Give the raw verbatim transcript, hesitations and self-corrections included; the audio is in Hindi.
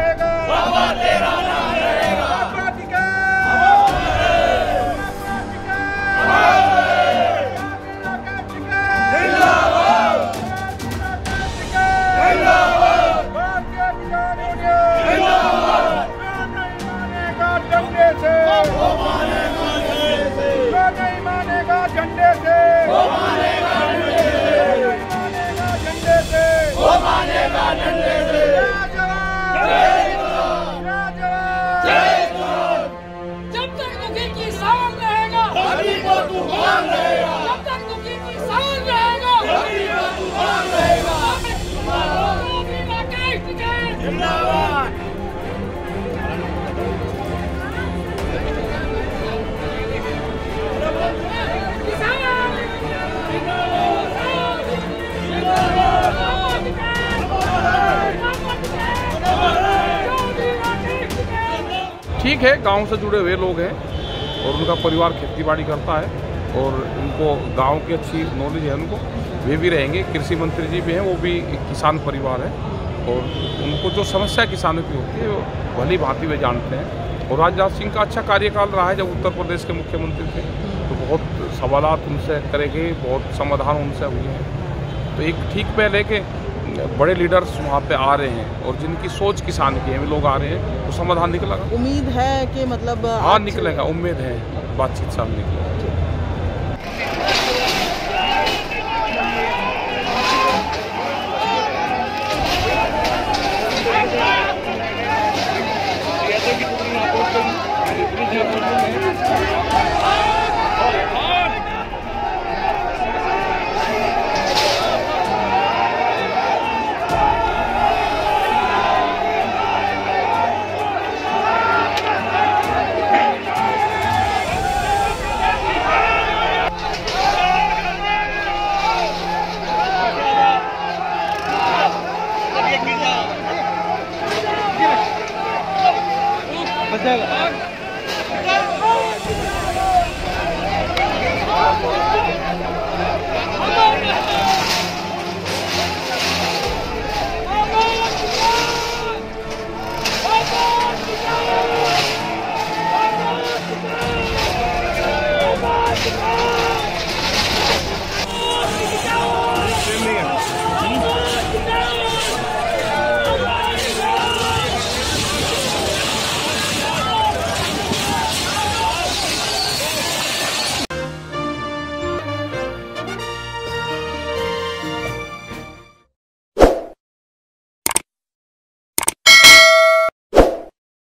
रहेगा, बाबा तेरा नाम रहेगा। क्रांतिका झंडे से, वो मानेगा डंडे से, मानेगा झंडे से, वो मानेगा डंडे से। जय जवान, जय जवान, जय जवान। जब तक दुखी किसान रहेगा, अभी को तूफान रहेगा। जब तक दुखी किसान रहेगा, अभी को तूफान रहेगा। जिंदाबाद। ठीक है, गांव से जुड़े हुए लोग हैं और उनका परिवार खेती बाड़ी करता है और उनको गांव की अच्छी नॉलेज है उनको, वे भी रहेंगे। कृषि मंत्री जी भी हैं, वो भी एक किसान परिवार है और उनको जो समस्या किसानों की होती है वो भली भांति वे जानते हैं। और राजनाथ सिंह का अच्छा कार्यकाल रहा है, जब उत्तर प्रदेश के मुख्यमंत्री थे तो बहुत सवालात उनसे करे गए, बहुत समाधान उनसे हुए हैं। तो एक ठीक पहले के बड़े लीडर्स वहाँ पे आ रहे हैं और जिनकी सोच किसान की है, वे लोग आ रहे हैं, तो समाधान निकलेगा। उम्मीद है कि मतलब हाँ निकलेगा, उम्मीद है, बातचीत साल निकलेगा। बचेगा।